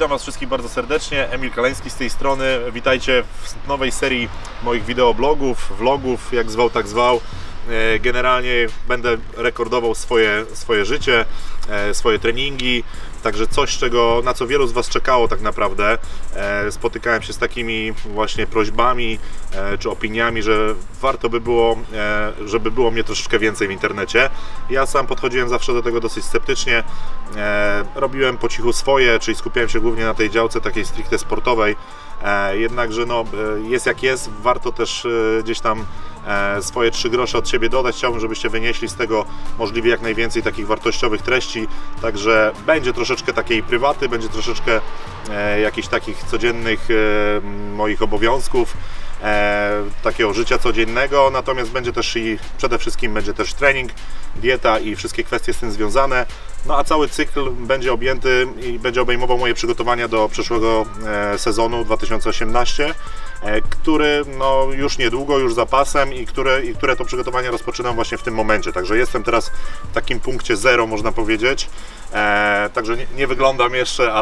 Witam Was wszystkich bardzo serdecznie, Emil Kaleński z tej strony. Witajcie w nowej serii moich wideoblogów, vlogów, jak zwał, tak zwał. Generalnie będę rekordował swoje życie, swoje treningi, także coś, na co wielu z Was czekało tak naprawdę. Spotykałem się z takimi właśnie prośbami czy opiniami, że warto by było, żeby było mnie troszeczkę więcej w internecie. Ja sam podchodziłem zawsze do tego dosyć sceptycznie. Robiłem po cichu swoje, czyli skupiałem się głównie na tej działce takiej stricte sportowej. Jednakże no, jest jak jest, warto też gdzieś tam swoje 3 grosze od siebie dodać. Chciałbym, żebyście wynieśli z tego możliwie jak najwięcej takich wartościowych treści, także będzie troszeczkę takiej prywaty, będzie troszeczkę jakichś takich codziennych moich obowiązków, takiego życia codziennego, natomiast będzie też i przede wszystkim będzie też trening, dieta i wszystkie kwestie z tym związane. No a cały cykl będzie objęty i będzie obejmował moje przygotowania do przyszłego sezonu 2018, który no, już niedługo, już za pasem i które to przygotowania rozpoczynam właśnie w tym momencie. Także jestem teraz w takim punkcie zero, można powiedzieć. Także nie wyglądam jeszcze,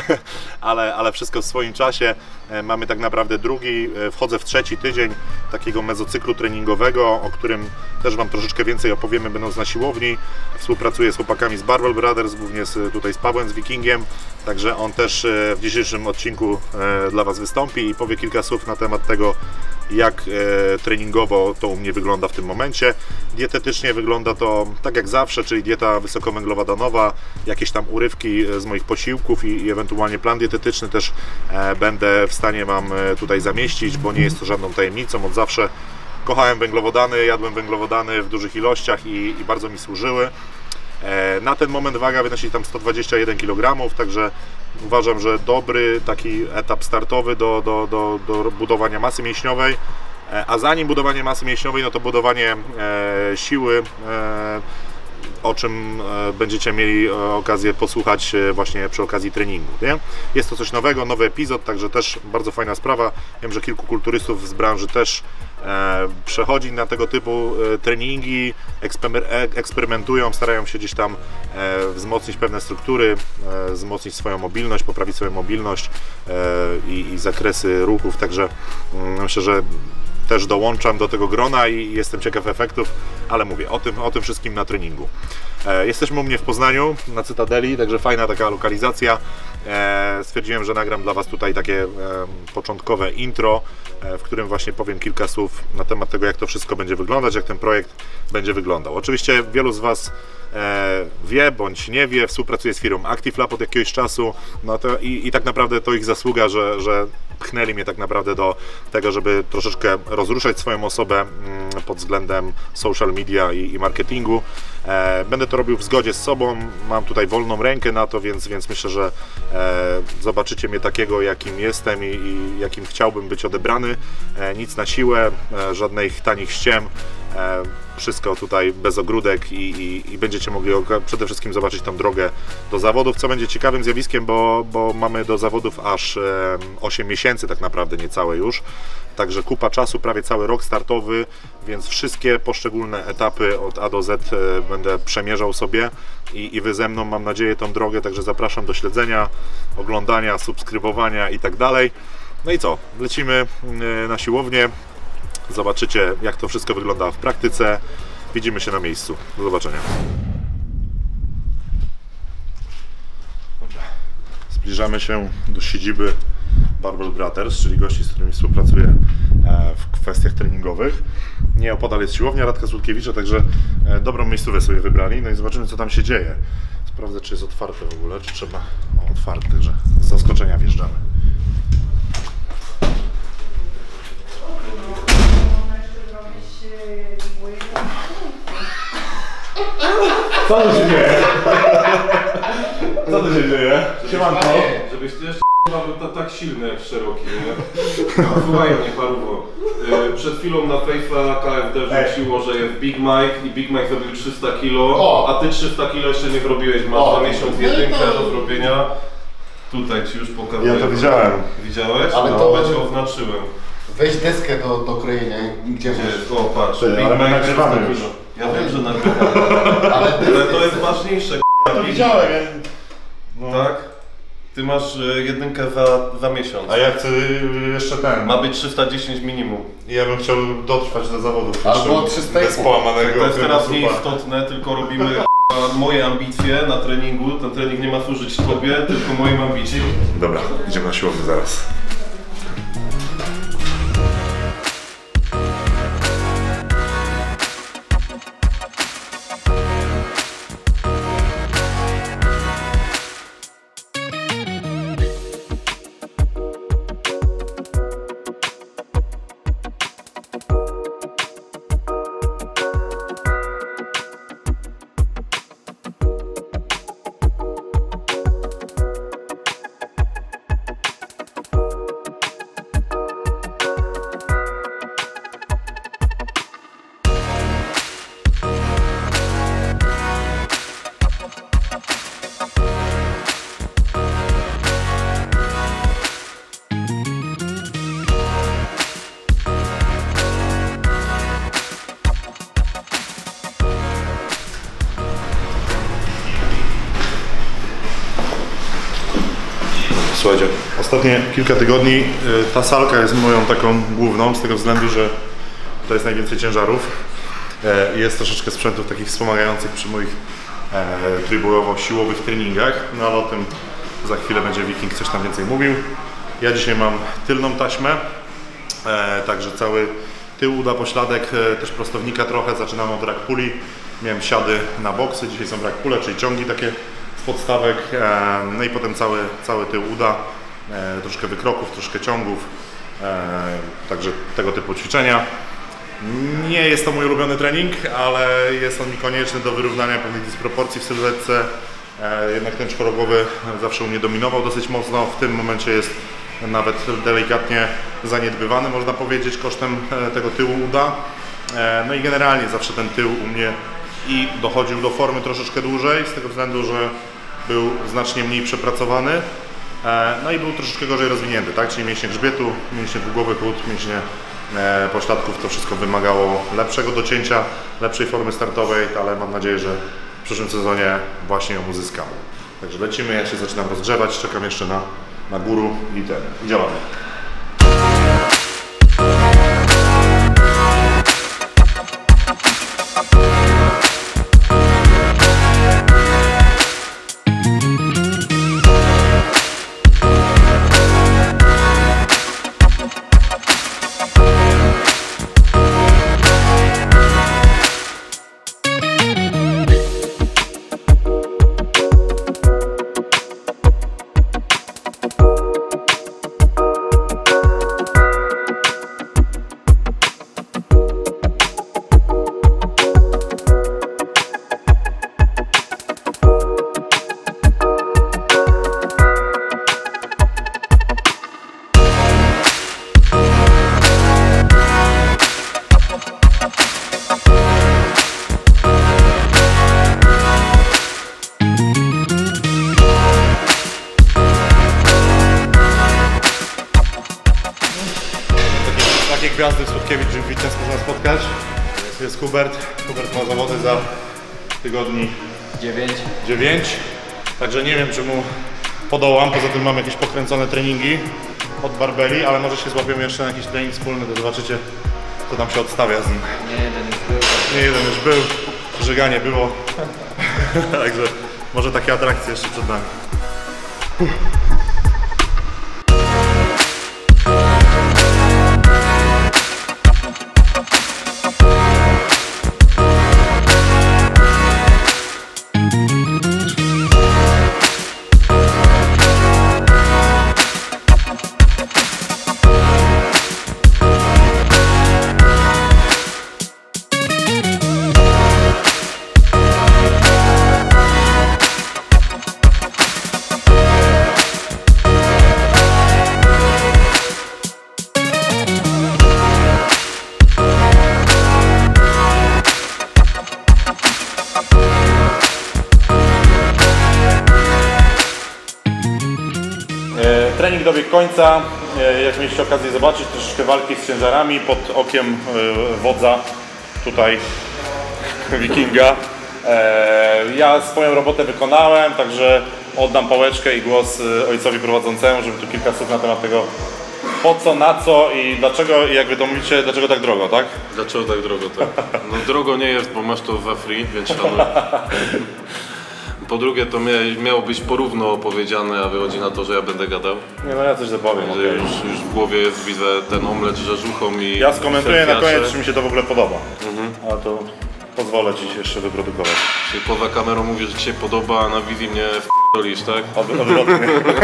ale wszystko w swoim czasie. Mamy tak naprawdę wchodzę w 3. tydzień takiego mezocyklu treningowego, o którym też Wam troszeczkę więcej opowiemy, będąc na siłowni. Współpracuję z chłopakami z Barbell Brothers, głównie tutaj z Pawłem, z Wikingiem, także on też w dzisiejszym odcinku dla Was wystąpi i powie kilka słów na temat tego, jak treningowo to u mnie wygląda w tym momencie. Dietetycznie wygląda to tak jak zawsze, czyli dieta wysokowęglowodanowa, jakieś tam urywki z moich posiłków i ewentualnie plan dietetyczny też będę w stanie Wam tutaj zamieścić, bo nie jest to żadną tajemnicą. Od zawsze kochałem węglowodany, jadłem węglowodany w dużych ilościach i bardzo mi służyły. Na ten moment waga wynosi tam 121 kg, także uważam, że dobry taki etap startowy do budowania masy mięśniowej, a zanim budowanie masy mięśniowej, no to budowanie siły, o czym będziecie mieli okazję posłuchać właśnie przy okazji treningu, nie? Jest to coś nowego, nowy epizod, także też bardzo fajna sprawa. Wiem, że kilku kulturystów z branży też przechodzi na tego typu treningi, eksperymentują, starają się gdzieś tam wzmocnić pewne struktury, wzmocnić swoją mobilność, poprawić swoją mobilność i zakresy ruchów, także myślę, że też dołączam do tego grona i jestem ciekaw efektów, ale mówię o tym wszystkim na treningu. Jesteśmy u mnie w Poznaniu, na Cytadeli, także fajna taka lokalizacja. Stwierdziłem, że nagram dla Was tutaj takie początkowe intro, w którym właśnie powiem kilka słów na temat tego, jak to wszystko będzie wyglądać, jak ten projekt będzie wyglądał. Oczywiście wielu z Was wie bądź nie wie, współpracuję z firmą ActiveLab od jakiegoś czasu, no to i tak naprawdę to ich zasługa, że pchnęli mnie tak naprawdę do tego, żeby troszeczkę rozruszać swoją osobę pod względem social media i marketingu. Będę to robił w zgodzie z sobą, mam tutaj wolną rękę na to, więc myślę, że zobaczycie mnie takiego, jakim jestem i jakim chciałbym być odebrany. Nic na siłę, żadnych tanich ściem, wszystko tutaj bez ogródek i będziecie mogli przede wszystkim zobaczyć tą drogę do zawodów, co będzie ciekawym zjawiskiem, bo mamy do zawodów aż 8 miesięcy tak naprawdę, niecałe już. Także kupa czasu, prawie cały rok startowy, więc wszystkie poszczególne etapy od A do Z będę przemierzał sobie i Wy ze mną, mam nadzieję, tą drogę, także zapraszam do śledzenia, oglądania, subskrybowania i tak dalej. No i co? Lecimy na siłownię, zobaczycie, jak to wszystko wygląda w praktyce. Widzimy się na miejscu. Do zobaczenia. Dobra. Zbliżamy się do siedziby Barbell Brothers, czyli gości, z którymi współpracuję w kwestiach treningowych. Nieopodal jest siłownia Radka Słodkiewicza, także dobrą miejscówkę sobie wybrali. No i zobaczymy, co tam się dzieje. Sprawdzę, czy jest otwarte w ogóle, czy trzeba... O, otwarte, także z zaskoczenia wjeżdżamy. Co tu się dzieje? Co tu się dzieje? Siemanko. Żebyś ty jeszcze był tak silny jak szeroki, nie? Słuchaj mnie, paruwo. Przed chwilą na Face'a KFD wrzuciło, że jest Big Mike i Big Mike zrobił 300 kg, a ty 300 kg jeszcze nie zrobiłeś, masz za miesiąc jedynkę do zrobienia. Tutaj ci już pokazuję. Ja to widziałem. Widziałeś? Ale no, to cię oznaczyłem. Weź deskę do krojenia, gdzie masz? O, patrz, Ty, Big ale Mike nagrywamy 300 już. kg. Ja wiem, że nagrywamy. Ale to jest ważniejsze, Ja to widziałem. no. Tak? Ty masz jedynkę za miesiąc. A ja chcę jeszcze ten. Ma być 310 minimum. Ja bym chciał dotrwać do zawodów. Albo 300 bez połamanego. To jest teraz nieistotne, tylko robimy moje ambicje na treningu. Ten trening nie ma służyć tobie, tylko moim ambicjom. Dobra, idziemy na siłownię zaraz. Słuchajcie, ostatnie kilka tygodni ta salka jest moją taką główną, z tego względu, że to jest najwięcej ciężarów. Jest troszeczkę sprzętów takich wspomagających przy moich trójbojowo-siłowych treningach, no ale o tym za chwilę będzie Wiking coś tam więcej mówił. Ja dzisiaj mam tylną taśmę, także cały tył, uda, pośladek, też prostownika trochę, zaczynam od rack puli. Miałem siady na boksy, dzisiaj są rack pule, czyli ciągi takie z podstawek, no i potem cały tył uda, troszkę wykroków, troszkę ciągów, także tego typu ćwiczenia. Nie jest to mój ulubiony trening, ale jest on mi konieczny do wyrównania pewnych dysproporcji w sylwetce. Jednak ten czworogłowy zawsze u mnie dominował dosyć mocno, w tym momencie jest nawet delikatnie zaniedbywany, można powiedzieć, kosztem tego tyłu uda. No i generalnie zawsze ten tył u mnie i dochodził do formy troszeczkę dłużej, z tego względu, że był znacznie mniej przepracowany, no i był troszeczkę gorzej rozwinięty, tak? Czyli mięśnie grzbietu, mięśnie dwugłowych ud, mięśnie pośladków, to wszystko wymagało lepszego docięcia, lepszej formy startowej, ale mam nadzieję, że w przyszłym sezonie właśnie ją uzyskam. Także lecimy, ja się zaczynam rozgrzewać, czekam jeszcze na guru i działamy. Takie gwiazdy w Słodkiewicz Gym Fitness można spotkać. Jest Hubert. Hubert ma zawody za tygodni 9. Także nie wiem, czy mu podołam. Poza tym mam jakieś pokręcone treningi od barbeli, ale może się złapiemy jeszcze na jakiś trening wspólny, to zobaczycie, co tam się odstawia z nim. Nie jeden już był. Żeganie było. Także może takie atrakcje jeszcze przed nami. Trening dobiegł końca, jak mieliście okazję zobaczyć, troszeczkę walki z ciężarami pod okiem wodza tutaj Wikinga. Ja swoją robotę wykonałem, także oddam pałeczkę i głos ojcowi prowadzącemu, żeby tu kilka słów na temat tego po co, na co i dlaczego, i jakby to mówicie, dlaczego tak drogo, tak? Dlaczego tak drogo, tak? No drogo nie jest, bo masz to za free, więc szanuj. Po drugie, to miało być porówno opowiedziane, a wychodzi na to, że ja będę gadał. Nie, no ja coś zapowiem. Że już w głowie jest, widzę ten omlet z rzeżuchą i ja skomentuję na koniec, czy mi się to w ogóle podoba. A to pozwolę Ci jeszcze wyprodukować. Czyli poza kamerą mówisz, że Ci się podoba, a na wizji mnie wpierdolisz, tak? Odwrotnie.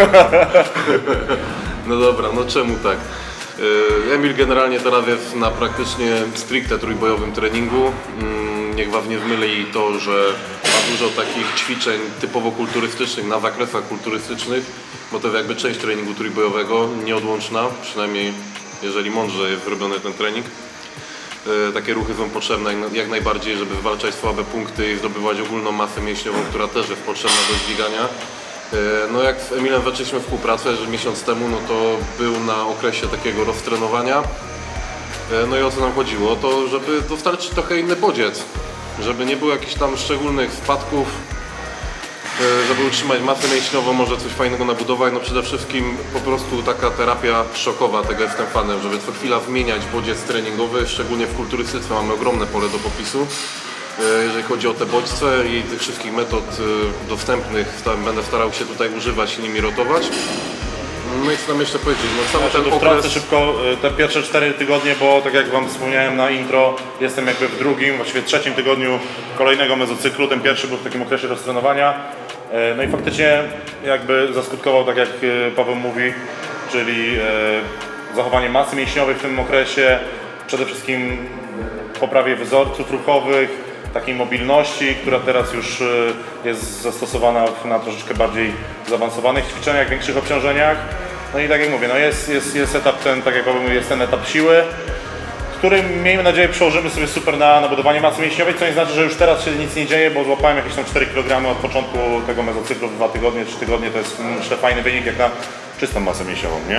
No dobra, no czemu tak? Emil generalnie teraz jest na praktycznie stricte trójbojowym treningu. Niech Was nie zmyli to, że ma dużo takich ćwiczeń typowo kulturystycznych, na zakresach kulturystycznych, bo to jest jakby część treningu trójbojowego, nieodłączna, przynajmniej jeżeli mądrze jest zrobiony ten trening. Takie ruchy są potrzebne jak najbardziej, żeby zwalczać słabe punkty i zdobywać ogólną masę mięśniową, która też jest potrzebna do dźwigania. No jak z Emilem zaczęliśmy współpracę, że miesiąc temu, no to był na okresie takiego roztrenowania. No i o co nam chodziło? To żeby dostarczyć trochę inny bodziec, żeby nie było jakichś tam szczególnych spadków, żeby utrzymać masę mięśniową, może coś fajnego nabudować. No przede wszystkim po prostu taka terapia szokowa, tego jestem fanem, żeby co chwila zmieniać bodziec treningowy, szczególnie w kulturystyce mamy ogromne pole do popisu. Jeżeli chodzi o te bodźce i tych wszystkich metod dostępnych, będę starał się tutaj używać i nimi rotować. No i co tam jeszcze powiedzieć? No cały ten okres... szybko te pierwsze 4 tygodnie, bo tak jak Wam wspomniałem na intro, jestem jakby w drugim, właściwie trzecim tygodniu kolejnego mezocyklu. Ten pierwszy był w takim okresie roztrenowania. No i faktycznie jakby zaskutkował, tak jak Paweł mówi, czyli zachowanie masy mięśniowej w tym okresie, przede wszystkim poprawie wzorców ruchowych, takiej mobilności, która teraz już jest zastosowana na troszeczkę bardziej zaawansowanych ćwiczeniach, większych obciążeniach. No i tak jak mówię, no jest etap ten, tak jak powiem, jest ten etap siły, który miejmy nadzieję przełożymy sobie super na budowanie masy mięśniowej, co nie znaczy, że już teraz się nic nie dzieje, bo złapałem jakieś tam 4 kg od początku tego mezocyklu, 2 tygodnie, 3 tygodnie, to jest myślę fajny wynik jak na czystą masę mięśniową, nie?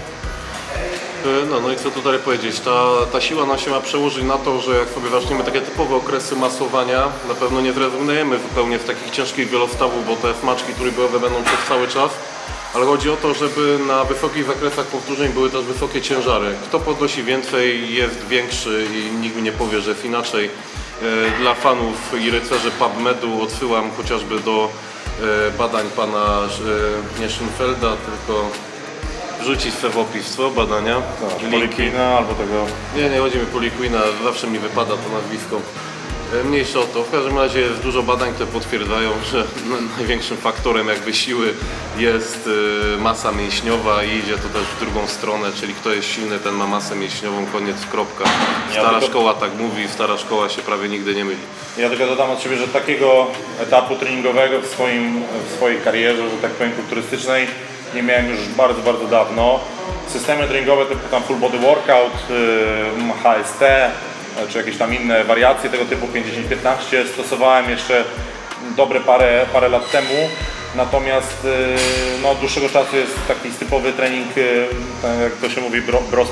No i co tutaj powiedzieć, ta siła nam się ma przełożyć na to, że jak sobie zaczniemy takie typowe okresy masowania, na pewno nie zrezygnujemy zupełnie z takich ciężkich wielostawów, bo te smaczki trójbojowe będą przez cały czas, ale chodzi o to, żeby na wysokich zakresach powtórzeń były też wysokie ciężary. Kto podnosi więcej, jest większy i nikt mi nie powie, że jest inaczej. Dla fanów i rycerzy PubMedu odsyłam chociażby do badań pana nie Schönfelda, tylko wrzucić w opis, co? Badania. Poliquina albo tego... Nie chodzi mi o Poliquina, zawsze mi wypada to nazwisko. Mniejsze o to. W każdym razie jest dużo badań, które potwierdzają, że największym faktorem jakby siły jest masa mięśniowa i idzie to też w drugą stronę, czyli kto jest silny, ten ma masę mięśniową, koniec, kropka. Stara szkoła tak mówi, stara szkoła się prawie nigdy nie myli. Ja tylko dodam od siebie, że takiego etapu treningowego w swojej karierze, że tak powiem, kulturystycznej nie miałem już bardzo, bardzo dawno. Systemy treningowe typu tam full body workout, HST, czy jakieś tam inne wariacje tego typu 5-10-15 stosowałem jeszcze dobre parę lat temu. Natomiast no, od dłuższego czasu jest taki typowy trening, jak to się mówi, bro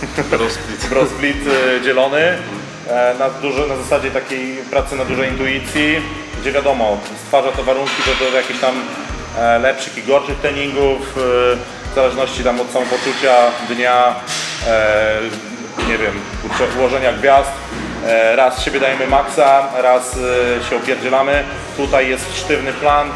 split dzielony. Na zasadzie takiej pracy na dużej intuicji, gdzie wiadomo, stwarza to warunki do jakichś tam lepszych i gorszych treningów, w zależności tam od samopoczucia dnia, nie wiem, ułożenia gwiazd. Raz siebie dajemy maksa, raz się opierdzielamy. Tutaj jest sztywny plan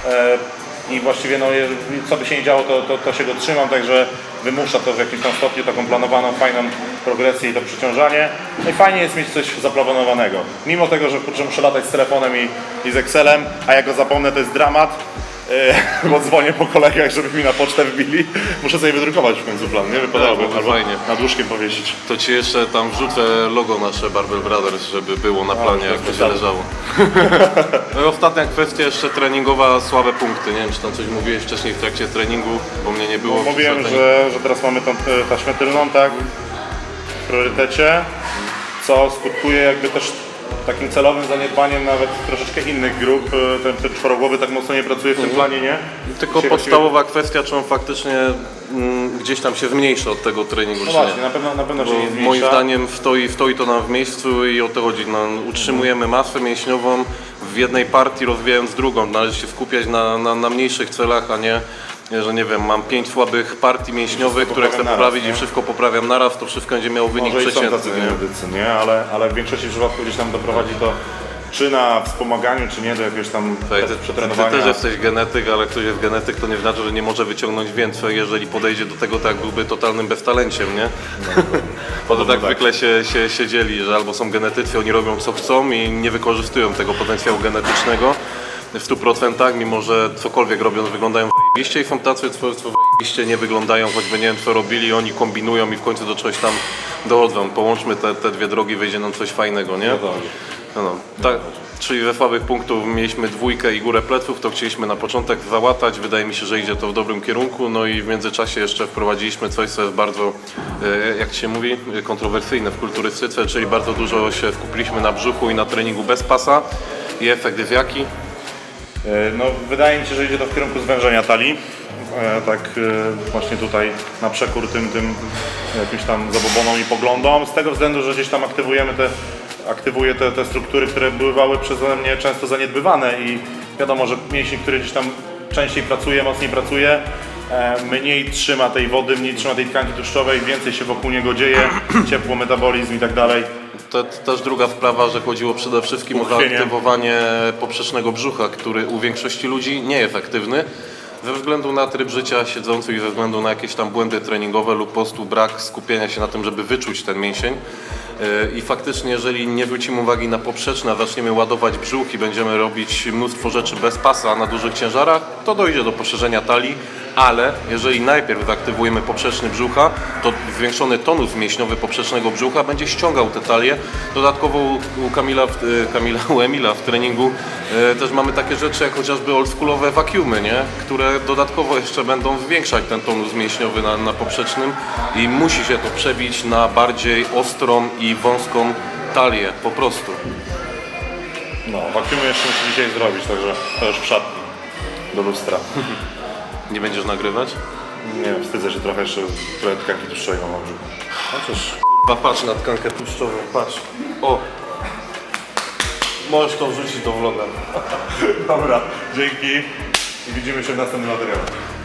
i właściwie no, co by się nie działo, to się go trzymam, także wymusza to w jakimś tam stopniu taką planowaną, fajną progresję i to przeciążanie. No i fajnie jest mieć coś zaplanowanego. Mimo tego, że kurczę, muszę latać z telefonem i z Excelem, a jak go zapomnę, to jest dramat. Bo dzwonię po kolegach, żeby mi na pocztę wbili. Muszę sobie wydrukować w końcu plan, nie? Wypadałoby albo fajnie nad łóżkiem powiesić. To Ci jeszcze tam wrzucę logo nasze Barbell Brothers, żeby było na planie, jak będzie leżało. No i ostatnia kwestia jeszcze treningowa, słabe punkty. Nie wiem, czy tam coś mówiłeś wcześniej w trakcie treningu, bo mnie nie było. Mówiłem, że teraz mamy tą taśmę tylną, tak? W priorytecie, co skutkuje jakby też takim celowym zaniedbaniem nawet troszeczkę innych grup. Ten czworogłowy tak mocno nie pracuje w tym planie, nie? Tylko podstawowa kwestia, czy on faktycznie gdzieś tam się zmniejsza od tego treningu, No czy właśnie, nie. na pewno się nie zmniejsza. Moim zdaniem stoi to nam w miejscu i o to chodzi. No, utrzymujemy masę mięśniową w jednej partii, rozwijając drugą. Należy się skupiać na mniejszych celach, a nie, że nie wiem, mam 5 słabych partii mięśniowych, które chcę poprawić i wszystko poprawiam naraz, to wszystko będzie miało wynik przeciętny. Nie? Ale w większości przypadków gdzieś tam doprowadzi to czy na wspomaganiu, czy nie, do jakiegoś tam przetrenowania. Ty też jesteś genetyk, ale ktoś jest genetyk, to nie znaczy, że nie może wyciągnąć więcej, jeżeli podejdzie do tego tak, byłby totalnym beztalenciem, nie? Bo to tak zwykle się dzieli, że albo są genetycy, oni robią co chcą i nie wykorzystują tego potencjału genetycznego w 100%, mimo że cokolwiek robią, wyglądają zajebiście, i są tacy, co zajebiście nie wyglądają, choćby nie wiem co robili, oni kombinują i w końcu do czegoś tam dochodzą. Połączmy te dwie drogi, wyjdzie nam coś fajnego, nie? No, tak, czyli ze słabych punktów mieliśmy dwójkę i górę pleców, to chcieliśmy na początek załatać, wydaje mi się, że idzie to w dobrym kierunku, no i w międzyczasie jeszcze wprowadziliśmy coś, co jest bardzo, jak się mówi, kontrowersyjne w kulturystyce, czyli bardzo dużo się skupiliśmy na brzuchu i na treningu bez pasa. I efekt jest jaki? No, wydaje mi się, że idzie to w kierunku zwężenia talii. Tak właśnie tutaj na przekór tym jakimś tam zabobonom i poglądom, z tego względu, że gdzieś tam aktywuje te struktury, które bywały przeze mnie często zaniedbywane, i wiadomo, że mięsień, który gdzieś tam częściej pracuje, mocniej pracuje, mniej trzyma tej wody, mniej trzyma tej tkanki tłuszczowej, więcej się wokół niego dzieje, ciepło, metabolizm i tak dalej. To też druga sprawa, że chodziło przede wszystkim o zaaktywowanie poprzecznego brzucha, który u większości ludzi nie jest aktywny ze względu na tryb życia siedzący i ze względu na jakieś tam błędy treningowe lub po prostu brak skupienia się na tym, żeby wyczuć ten mięsień. I faktycznie, jeżeli nie zwrócimy uwagi na poprzeczne, a zaczniemy ładować brzuch i będziemy robić mnóstwo rzeczy bez pasa na dużych ciężarach, to dojdzie do poszerzenia talii, ale jeżeli najpierw zaaktywujemy poprzeczny brzucha, to zwiększony tonus mięśniowy poprzecznego brzucha będzie ściągał tę talię. Dodatkowo u Emila w treningu też mamy takie rzeczy jak chociażby oldschoolowe vacuumy, nie? Które dodatkowo jeszcze będą zwiększać ten tonus mięśniowy na poprzecznym i musi się to przebić na bardziej ostrą i wąską talię, po prostu. No, vacuumy jeszcze muszę dzisiaj zrobić, także to już w szatni do lustra. Nie będziesz nagrywać? Nie wiem, wstydzę się trochę, jeszcze trochę tkanki tłuszczowej mam na brzuchu. Chociaż... Patrz na tkankę tłuszczową, patrz. O! Możesz to wrzucić do vloga. Dobra, dzięki i widzimy się w następnym materiale.